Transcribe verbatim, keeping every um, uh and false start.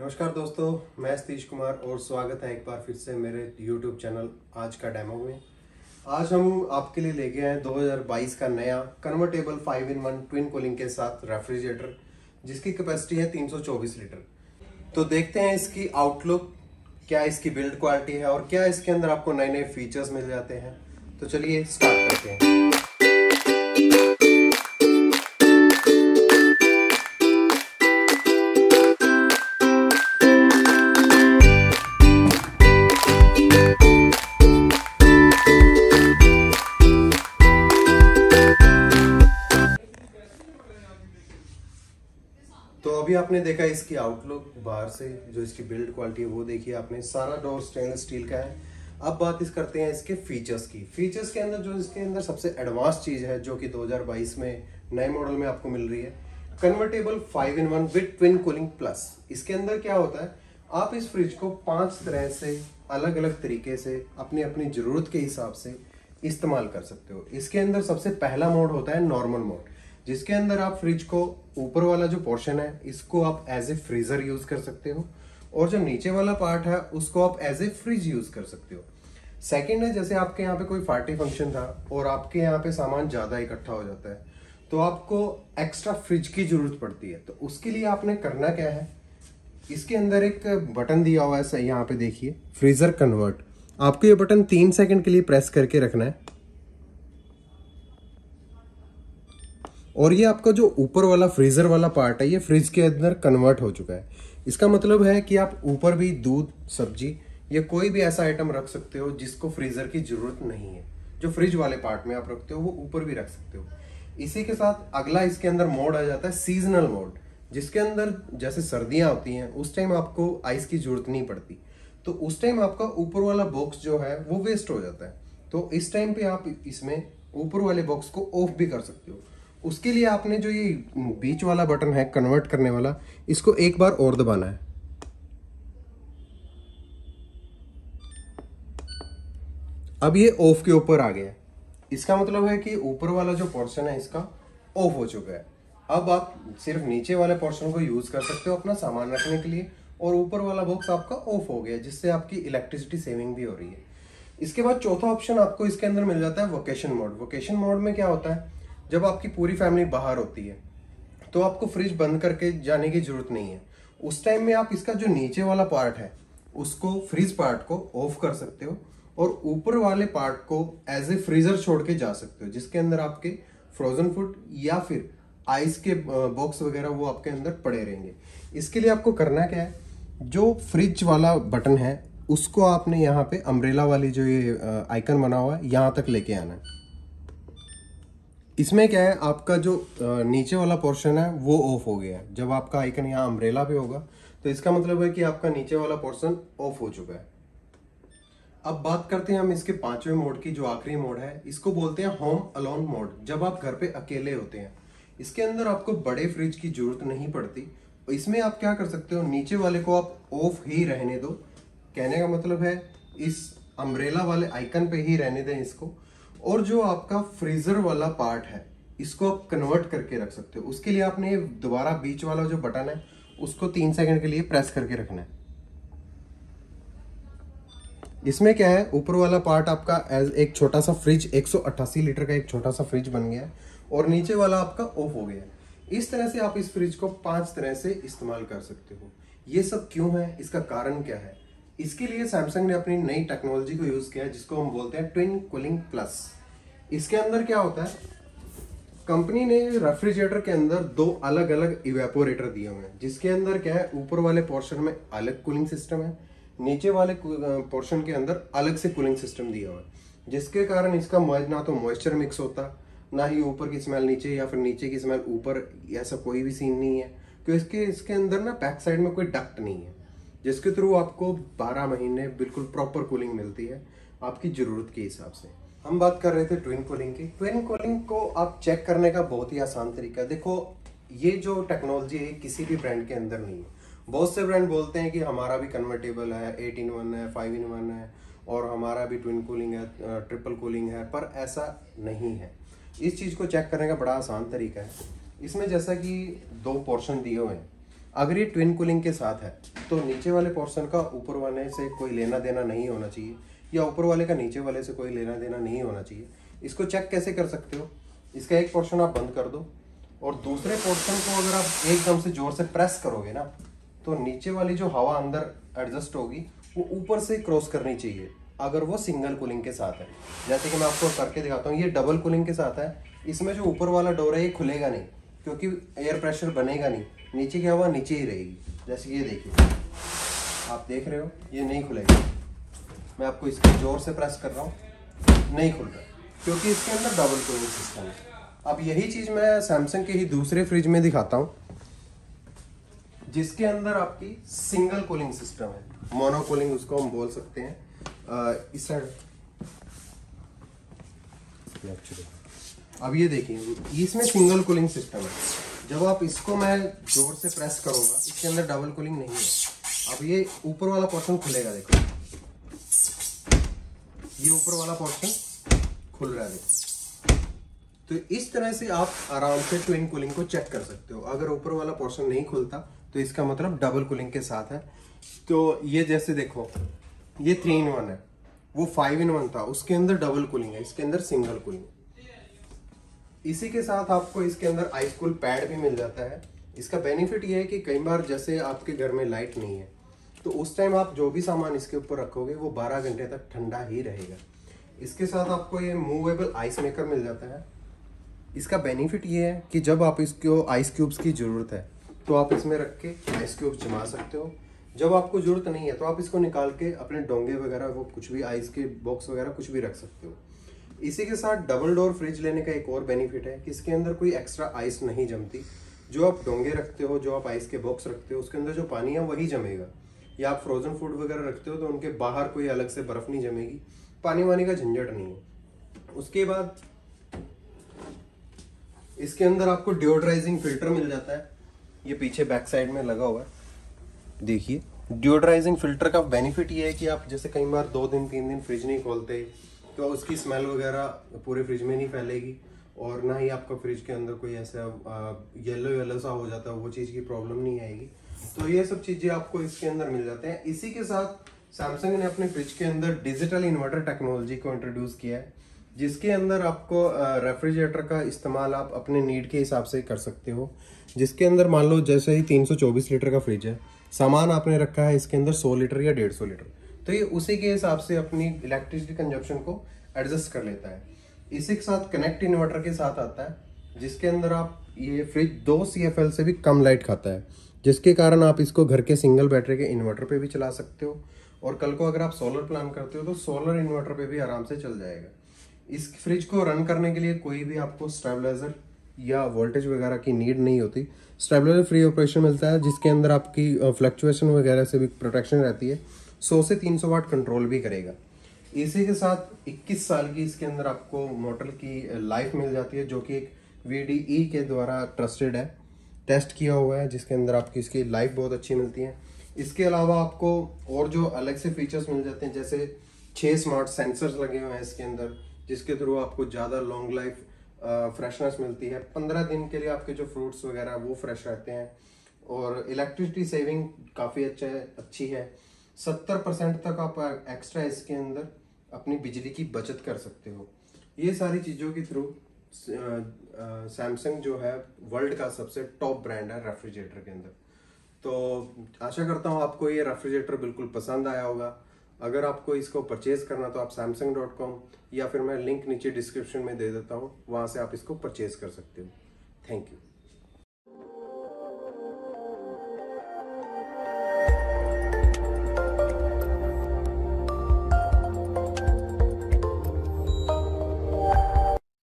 नमस्कार दोस्तों, मैं सतीश कुमार और स्वागत है एक बार फिर से मेरे YouTube चैनल आज का डेमो में। आज हम आपके लिए लेके आए दो हज़ार बाईस का नया convertible five in one twin cooling के साथ रेफ्रिजरेटर, जिसकी कैपेसिटी है तीन सौ चौबीस लीटर। तो देखते हैं इसकी आउटलुक, क्या इसकी बिल्ड क्वालिटी है और क्या इसके अंदर आपको नए नए फीचर्स मिल जाते हैं। तो चलिए स्टार्ट करते हैं। तो अभी आपने देखा इसकी आउटलुक बाहर से, जो इसकी बिल्ड क्वालिटी है वो देखिए आपने। सारा डोर स्टेनलेस स्टील का है। अब बात इस करते हैं इसके फीचर्स की। फीचर्स के अंदर जो इसके अंदर सबसे एडवांस चीज है, जो कि दो हज़ार बाईस में नए मॉडल में आपको मिल रही है, convertible five in one with twin cooling plus. इसके अंदर क्या होता है, आप इस फ्रिज को पांच तरह से अलग अलग तरीके से अपनी अपनी जरूरत के हिसाब से इस्तेमाल कर सकते हो। इसके अंदर सबसे पहला मोड होता है नॉर्मल मोड, जिसके अंदर आप फ्रिज को ऊपर वाला जो पोर्शन है इसको आप एज ए फ्रीजर यूज कर सकते हो, और जो नीचे वाला पार्ट है उसको आप एज ए फ्रिज यूज कर सकते हो। सेकंड है, जैसे आपके यहाँ पे कोई पार्टी फंक्शन था और आपके यहाँ पे सामान ज्यादा इकट्ठा हो जाता है, तो आपको एक्स्ट्रा फ्रिज की जरूरत पड़ती है। तो उसके लिए आपने करना क्या है, इसके अंदर एक बटन दिया हुआ है, यहाँ पे देखिए फ्रीजर कन्वर्ट। आपको ये बटन तीन सेकंड के लिए प्रेस करके रखना है, और ये आपका जो ऊपर वाला फ्रीजर वाला पार्ट है ये फ्रिज के अंदर कन्वर्ट हो चुका है। इसका मतलब है कि आप ऊपर भी दूध, सब्जी या कोई भी ऐसा आइटम रख सकते हो जिसको फ्रीजर की जरूरत नहीं है। जो फ्रिज वाले पार्ट में आप रखते हो वो ऊपर भी रख सकते हो। इसी के साथ अगला इसके अंदर मोड आ जाता है सीजनल मोड, जिसके अंदर जैसे सर्दियां होती हैं उस टाइम आपको आइस की जरूरत नहीं पड़ती, तो उस टाइम आपका ऊपर वाला बॉक्स जो है वो वेस्ट हो जाता है। तो इस टाइम पे आप इसमें ऊपर वाले बॉक्स को ऑफ भी कर सकते हो। उसके लिए आपने जो ये बीच वाला बटन है कन्वर्ट करने वाला, इसको एक बार और दबाना है। अब ये ऑफ के ऊपर आ गया। इसका मतलब है कि ऊपर वाला जो पोर्शन है इसका ऑफ हो चुका है। अब आप सिर्फ नीचे वाले पोर्शन को यूज कर सकते हो अपना सामान रखने के लिए, और ऊपर वाला बॉक्स आपका ऑफ हो गया, जिससे आपकी इलेक्ट्रिसिटी सेविंग भी हो रही है। इसके बाद चौथा ऑप्शन आपको इसके अंदर मिल जाता है वोकेशन मोड। वोकेशन मोड में क्या होता है, जब आपकी पूरी फैमिली बाहर होती है तो आपको फ्रिज बंद करके जाने की जरूरत नहीं है। उस टाइम में आप इसका जो नीचे वाला पार्ट है उसको, फ्रिज पार्ट को ऑफ कर सकते हो, और ऊपर वाले पार्ट को एज ए फ्रीजर छोड़ के जा सकते हो, जिसके अंदर आपके फ्रोजन फूड या फिर आइस के बॉक्स वगैरह वो आपके अंदर पड़े रहेंगे। इसके लिए आपको करना क्या है, जो फ्रिज वाला बटन है उसको आपने यहाँ पे अम्ब्रेला वाली जो ये आइकन बना हुआ है यहाँ तक लेके आना है। इसमें क्या है, आपका जो नीचे वाला पोर्शन है वो ऑफ हो गया है। जब आपका आइकन यहाँ अम्ब्रेला पे होगा तो इसका मतलब है कि आपका नीचे वाला पोर्शन ऑफ हो चुका है। अब बात करते हैं हम इसके पांचवें मोड की, जो आखिरी मोड है। इसको बोलते हैं होम अलोन मोड। जब आप घर पे अकेले होते हैं, इसके अंदर आपको बड़े फ्रिज की जरूरत नहीं पड़ती। इसमें आप क्या कर सकते हो, नीचे वाले को आप ऑफ ही रहने दो। कहने का मतलब है इस अम्ब्रेला वाले आइकन पे ही रहने दें इसको, और जो आपका फ्रीजर वाला पार्ट है इसको आप कन्वर्ट करके रख सकते हो। उसके लिए आपने दोबारा बीच वाला जो बटन है उसको तीन सेकंड के लिए प्रेस करके रखना है। इसमें क्या है, ऊपर वाला पार्ट आपका एज एक छोटा सा फ्रिज, एक सौ अट्ठासी लीटर का एक छोटा सा फ्रिज बन गया है, और नीचे वाला आपका ऑफ हो गया है। इस तरह से आप इस फ्रिज को पांच तरह से इस्तेमाल कर सकते हो। ये सब क्यों है, इसका कारण क्या है, इसके लिए सैमसंग ने अपनी नई टेक्नोलॉजी को यूज किया है, जिसको हम बोलते हैं ट्विन कूलिंग प्लस। इसके अंदर क्या होता है, कंपनी ने रेफ्रिजरेटर के अंदर दो अलग अलग इवेपोरेटर दिए हुए हैं, जिसके अंदर क्या है, ऊपर वाले पोर्शन में अलग कूलिंग सिस्टम है, नीचे वाले पोर्शन के अंदर अलग से कूलिंग सिस्टम दिया हुआ है, जिसके कारण इसका ना तो मॉइस्चर मिक्स होता, ना ही ऊपर की स्मेल नीचे या फिर नीचे की स्मेल ऊपर, ऐसा कोई भी सीन नहीं है। क्योंकि इसके इसके अंदर ना बैक साइड में कोई डक्ट नहीं है, जिसके थ्रू आपको बारह महीने बिल्कुल प्रॉपर कूलिंग मिलती है आपकी जरूरत के हिसाब से। हम बात कर रहे थे ट्विन कूलिंग की। ट्विन कूलिंग को आप चेक करने का बहुत ही आसान तरीका है। देखो, ये जो टेक्नोलॉजी है किसी भी ब्रांड के अंदर नहीं है। बहुत से ब्रांड बोलते हैं कि हमारा भी कन्वर्टेबल है, एट इन वन है, फाइव इन वन है, और हमारा भी ट्विन कूलिंग है, ट्रिपल कूलिंग है, पर ऐसा नहीं है। इस चीज़ को चेक करने का बड़ा आसान तरीका है। इसमें जैसा कि दो पोर्शन दिए हुए हैं, अगर ये ट्विन कूलिंग के साथ है तो नीचे वाले पोर्शन का ऊपर वाले से कोई लेना देना नहीं होना चाहिए, या ऊपर वाले का नीचे वाले से कोई लेना देना नहीं होना चाहिए। इसको चेक कैसे कर सकते हो, इसका एक पोर्शन आप बंद कर दो और दूसरे पोर्शन को अगर आप एकदम से जोर से प्रेस करोगे ना, तो नीचे वाली जो हवा अंदर एडजस्ट होगी वो ऊपर से क्रॉस करनी चाहिए, अगर वो सिंगल कूलिंग के साथ है। जैसे कि मैं आपको करके दिखाता हूँ, ये डबल कूलिंग के साथ है, इसमें जो ऊपर वाला डोर है ये खुलेगा नहीं, क्योंकि एयर प्रेशर बनेगा नहीं, नीचे की हवा नीचे ही रहेगी। जैसे ये देखिए, आप देख रहे हो ये नहीं खुलेगा। मैं आपको इसको जोर से प्रेस कर रहा हूँ, नहीं खुल रहा, क्योंकि इसके अंदर डबल कूलिंग सिस्टम है। अब यही चीज मैं सैमसंग के ही दूसरे फ्रिज में दिखाता हूँ, जिसके अंदर आपकी सिंगल कूलिंग सिस्टम है, मोनो कूलिंग उसको हम बोल सकते हैं। आ, इस साइड अब ये देखिए, इसमें सिंगल कूलिंग सिस्टम है। जब आप इसको मैं जोर से प्रेस करूंगा, इसके अंदर डबल कूलिंग नहीं है। अब ये ऊपर वाला पोर्शन खुलेगा, देखो ये ऊपर वाला पोर्शन खुल रहा है, देखो। तो इस तरह से आप आराम से ट्विन कूलिंग को चेक कर सकते हो। अगर ऊपर वाला पोर्शन नहीं खुलता तो इसका मतलब डबल कूलिंग के साथ है। तो ये जैसे देखो, ये थ्री इन वन है, वो फाइव इन वन था, उसके अंदर डबल कूलिंग है, इसके अंदर सिंगल कूलिंग। इसी के साथ आपको इसके अंदर आइस कूल पैड भी मिल जाता है। इसका बेनिफिट ये है कि कई बार जैसे आपके घर में लाइट नहीं है, तो उस टाइम आप जो भी सामान इसके ऊपर रखोगे वो बारह घंटे तक ठंडा ही रहेगा। इसके साथ आपको ये मूवेबल आइस मेकर मिल जाता है। इसका बेनिफिट ये है कि जब आप इसको आइस क्यूब्स की ज़रूरत है तो आप इसमें रख के आइस क्यूब्स जमा सकते हो। जब आपको ज़रूरत नहीं है तो आप इसको निकाल के अपने डोंगे वगैरह, वो कुछ भी आइस के बॉक्स वगैरह कुछ भी रख सकते हो। इसी के साथ डबल डोर फ्रिज लेने का एक और बेनिफिट है कि इसके अंदर कोई एक्स्ट्रा आइस नहीं जमती। जो आप डोंगे रखते हो, जो आप आइस के बॉक्स रखते हो, उसके अंदर जो पानी है वही जमेगा। या आप फ्रोजन फूड वगैरह रखते हो तो उनके बाहर कोई अलग से बर्फ नहीं जमेगी, पानी वानी का झंझट नहीं है। उसके बाद इसके अंदर आपको डिओड्राइजिंग फिल्टर मिल जाता है, ये पीछे बैक साइड में लगा हुआ है, देखिए। डिओड्राइजिंग फिल्टर का बेनिफिट ये है कि आप जैसे कई बार दो दिन तीन दिन फ्रिज नहीं खोलते तो उसकी स्मेल वगैरह पूरे फ्रिज में नहीं फैलेगी, और ना ही आपका फ्रिज के अंदर कोई ऐसा येलो येलो सा हो जाता है, वो चीज़ की प्रॉब्लम नहीं आएगी। तो ये सब चीज़ें आपको इसके अंदर मिल जाते हैं। इसी के साथ सैमसंग ने अपने फ्रिज के अंदर डिजिटल इन्वर्टर टेक्नोलॉजी को इंट्रोड्यूस किया है, जिसके अंदर आपको रेफ्रिजरेटर का इस्तेमाल आप अपने नीड के हिसाब से कर सकते हो। जिसके अंदर मान लो जैसे ही तीन सौ चौबीस लीटर का फ्रिज है, सामान आपने रखा है इसके अंदर सौ लीटर या डेढ़ सौ लीटर, तो ये उसी के हिसाब से अपनी इलेक्ट्रिसिटी कंजप्शन को एडजस्ट कर लेता है। इसी के साथ कनेक्ट इन्वर्टर के साथ आता है, जिसके अंदर आप ये फ्रिज दो सी एफ एल से भी कम लाइट खाता है, जिसके कारण आप इसको घर के सिंगल बैटरी के इन्वर्टर पे भी चला सकते हो, और कल को अगर आप सोलर प्लान करते हो तो सोलर इन्वर्टर पे भी आराम से चल जाएगा। इस फ्रिज को रन करने के लिए कोई भी आपको स्टेबलाइजर या वोल्टेज वगैरह की नीड नहीं होती। स्टेबलाइजर फ्री ऑपरेशन मिलता है, जिसके अंदर आपकी फ्लक्चुएशन वगैरह से भी प्रोटेक्शन रहती है। सौ से तीन सौ वाट कंट्रोल भी करेगा। इसी के साथ इक्कीस साल की इसके अंदर आपको मोटर की लाइफ मिल जाती है, जो कि एक वी डी ई के द्वारा ट्रस्टेड है, टेस्ट किया हुआ है, जिसके अंदर आपकी इसकी लाइफ बहुत अच्छी मिलती है। इसके अलावा आपको और जो अलग से फीचर्स मिल जाते हैं, जैसे छः स्मार्ट सेंसर्स लगे हुए हैं इसके अंदर, जिसके थ्रू आपको ज़्यादा लॉन्ग लाइफ फ्रेशनेस मिलती है। पंद्रह दिन के लिए आपके जो फ्रूट्स वगैरह वो फ्रेश रहते हैं, और इलेक्ट्रिसिटी सेविंग काफ़ी अच्छा है अच्छी है। सत्तर परसेंट तक आप एक्स्ट्रा इसके अंदर अपनी बिजली की बचत कर सकते हो। ये सारी चीज़ों के थ्रू सैमसंग जो है वर्ल्ड का सबसे टॉप ब्रांड है रेफ्रिजरेटर के अंदर। तो आशा करता हूँ आपको ये रेफ्रिजरेटर बिल्कुल पसंद आया होगा। अगर आपको इसको परचेज करना तो आप सैमसंग डॉट कॉम या फिर मैं लिंक नीचे डिस्क्रिप्शन में दे देता हूँ, वहाँ से आप इसको परचेज कर सकते हो। Thank you.